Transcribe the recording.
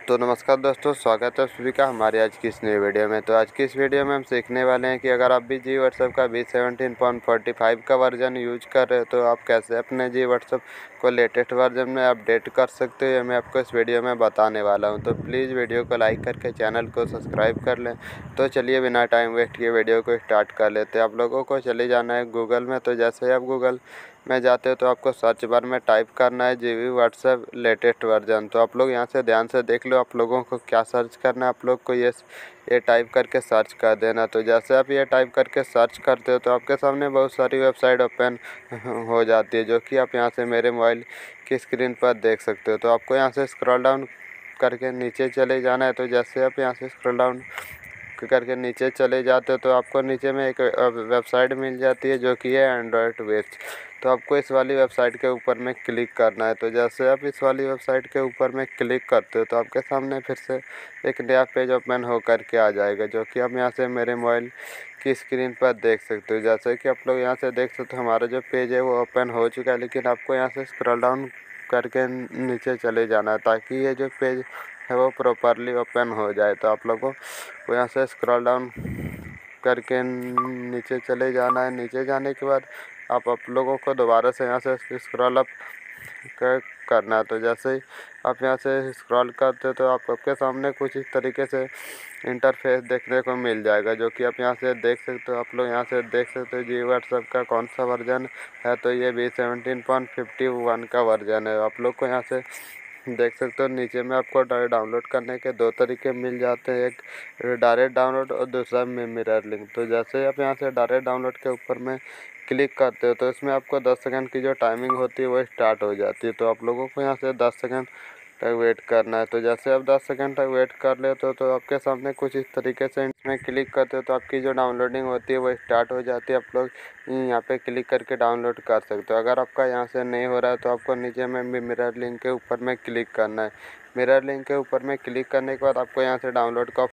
तो नमस्कार दोस्तों, स्वागत है सभी का हमारी आज की इस नई वीडियो में। तो आज की इस वीडियो में हम सीखने वाले हैं कि अगर आप भी जी व्हाट्सएप का V17.45 का वर्जन यूज कर रहे हो तो आप कैसे अपने जी व्हाट्सएप को लेटेस्ट वर्जन में अपडेट कर सकते हो। ये मैं आपको इस वीडियो में बताने वाला हूं। तो प्लीज़ वीडियो को लाइक करके चैनल को सब्सक्राइब कर लें। तो चलिए बिना टाइम वेस्ट किए वीडियो को स्टार्ट कर लेते हैं। आप लोगों को चले जाना है गूगल में। तो जैसे ही आप गूगल में जाते हो तो आपको सर्च बार में टाइप करना है जी व्हाट्सएप लेटेस्ट वर्जन। तो आप लोग यहाँ से ध्यान से देख लो आप लोगों को क्या सर्च करना है। आप लोग को ये टाइप करके सर्च कर देना। तो जैसे आप ये टाइप करके सर्च करते हो तो आपके सामने बहुत सारी वेबसाइट ओपन हो जाती है, जो कि आप यहाँ से मेरे मोबाइल की स्क्रीन पर देख सकते हो। तो आपको यहाँ से स्क्रॉल डाउन करके नीचे चले जाना है। तो जैसे आप यहाँ से स्क्रॉल डाउन करके नीचे चले जाते हो तो आपको नीचे में एक वेबसाइट मिल जाती है, जो कि है एंड्रॉयड बेस्ड। तो आपको इस वाली वेबसाइट के ऊपर में क्लिक करना है। तो जैसे आप इस वाली वेबसाइट के ऊपर में क्लिक करते हो तो आपके सामने फिर से एक नया पेज ओपन हो करके आ जाएगा, जो कि आप यहाँ से मेरे मोबाइल की स्क्रीन पर देख सकते हो। जैसे कि आप लोग यहाँ से देख सकते हो हमारा जो पेज है वो ओपन हो चुका है, लेकिन आपको यहाँ से स्क्रॉल डाउन करके नीचे चले जाना है ताकि ये जो पेज है वो प्रॉपरली ओपन हो जाए। तो आप लोगों को यहाँ से स्क्रॉल डाउन करके नीचे चले जाना है। नीचे जाने के बाद आप लोगों को दोबारा से यहाँ से स्क्रॉल अप करना है। तो जैसे ही आप यहाँ से स्क्रॉल करते हो तो आपके सामने कुछ इस तरीके से इंटरफेस देखने को मिल जाएगा, जो कि आप यहाँ से देख सकते हो। आप लोग यहाँ से देख सकते हो जी व्हाट्सएप का कौन सा वर्जन है। तो ये V17.51 का वर्जन है। आप लोग को यहाँ से देख सकते हो नीचे में आपको डाउनलोड करने के दो तरीके मिल जाते हैं, एक डायरेक्ट डाउनलोड और दूसरा मिरर लिंक। तो जैसे आप यहाँ से डायरेक्ट डाउनलोड के ऊपर में क्लिक करते हो तो इसमें आपको 10 सेकंड की जो टाइमिंग होती है वो स्टार्ट हो जाती है। तो आप लोगों को यहाँ से 10 सेकंड तक वेट करना है। तो जैसे आप 10 सेकंड तक वेट कर लेते हो तो आपके सामने कुछ इस तरीके से इसमें क्लिक करते हो तो आपकी जो डाउनलोडिंग होती है वो स्टार्ट हो जाती है। आप लोग यहाँ पे क्लिक करके डाउनलोड कर सकते हो। अगर आपका यहाँ से नहीं हो रहा है तो आपको नीचे में मिरर लिंक के ऊपर में क्लिक करना है। मिरर लिंक के ऊपर में क्लिक करने के बाद आपको यहाँ से डाउनलोड का